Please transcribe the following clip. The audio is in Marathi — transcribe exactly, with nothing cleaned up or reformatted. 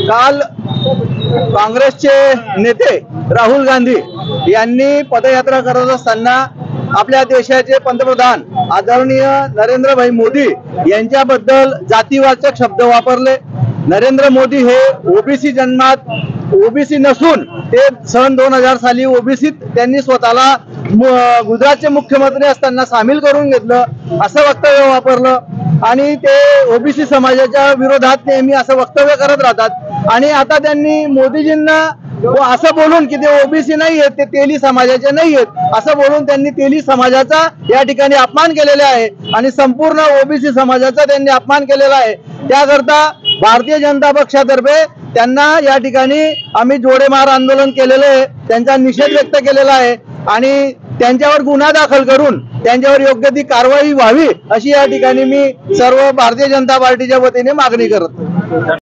काल काँग्रेसचे नेते राहुल गांधी यांनी पदयात्रा करत असताना आपल्या देशाचे पंतप्रधान आदरणीय नरेंद्र भाई मोदी यांच्याबद्दल जातीवाचक शब्द वापरले। नरेंद्र मोदी हे ओबीसी जन्मात ओबीसी नसून ते सन दोन हजार साली ओबीसीत त्यांनी स्वतःला गुजरातचे मुख्यमंत्री असताना सामील करून घेतलं असं वक्तव्य वापरलं आणि ते ओबीसी समाजाच्या विरोधात नेहमी असं वक्तव्य करत राहतात। आणि आता त्यांनी मोदीजींना असं बोलून की ते ओबीसी नाही आहेत, ते तेली समाजाचे नाही आहेत असं बोलून त्यांनी तेली समाजाचा या ठिकाणी अपमान केलेला आहे आणि संपूर्ण ओबीसी समाजाचा त्यांनी अपमान केलेला आहे। त्याकरता भारतीय जनता पक्षातर्फे त्यांना या ठिकाणी आम्ही जोडेमार आंदोलन केलेले आहे, त्यांचा निषेध व्यक्त केलेला आहे आणि त्यांच्यावर गुन्हा दाखल करून त्यांच्यावर योग्य ती कारवाई व्हावी अशी या ठिकाणी मी सर्व भारतीय जनता पार्टीच्या वतीने मागणी करतो।